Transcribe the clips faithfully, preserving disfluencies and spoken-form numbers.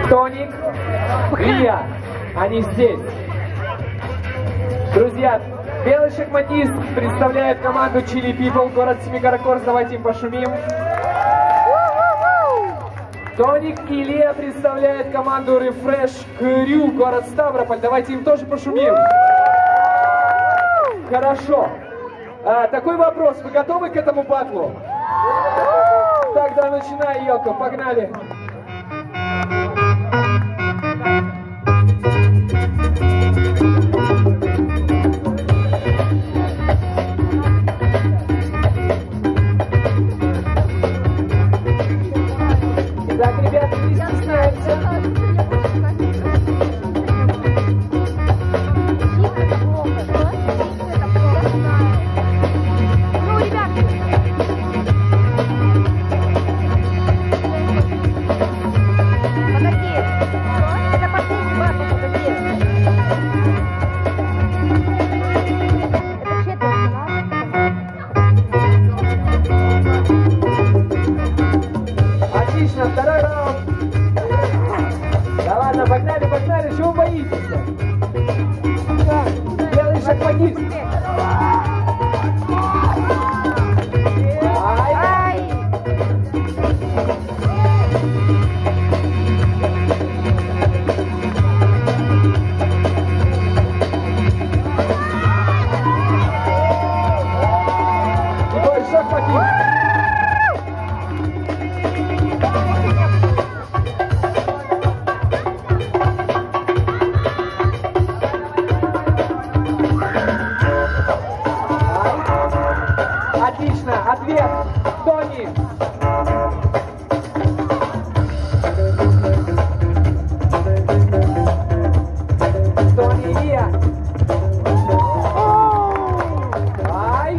Тоник, Лия, они здесь. Друзья, белый шахматист представляет команду Chili People, город Семикаракорск, давайте им пошумим. Тоник и Лия представляют команду Refresh Crew, город Ставрополь, давайте им тоже пошумим. Хорошо. А, такой вопрос, вы готовы к этому батлу? Тогда начинай, Йоко, погнали. Так, ребята, не стесняйтесь. Отлично, второй раунд. Да ладно, погнали, погнали, чего вы боитесь? Белый шахматист. Ай. И больше шахматист. Отлично, ответ, Тони. Тони, Лия. Ай.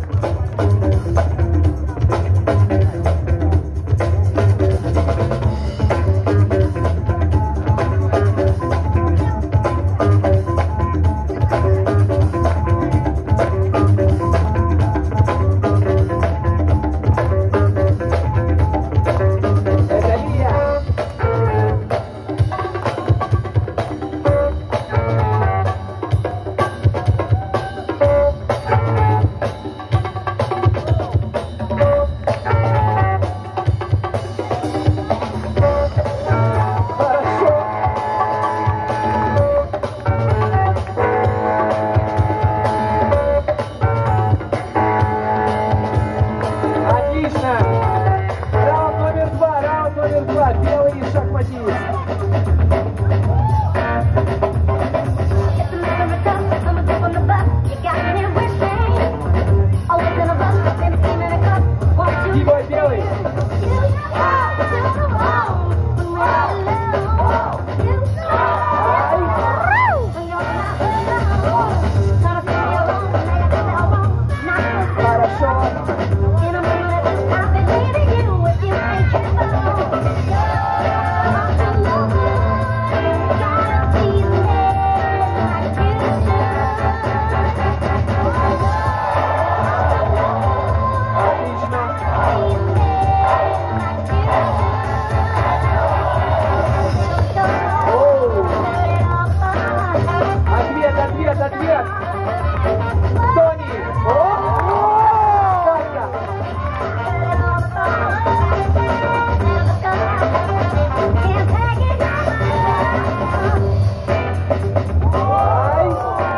Раунд номер два, раунд номер два, белый шахматист. Дибой, белый. Хорошо. Ответ, ответ, ответ. Тони. Карта. Ай.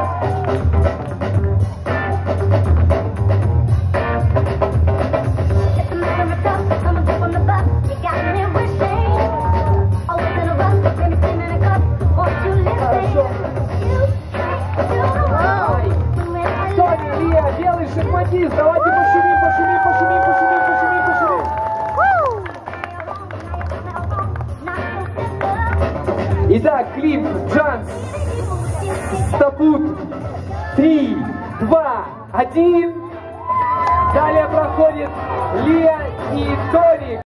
Белый шахматист, давайте пошумим, пошумим, пошумим, пошумим, пошумим, пошумим. Итак, клип Джанс, Стапут, три, два, один. Далее проходит Лия и Тони.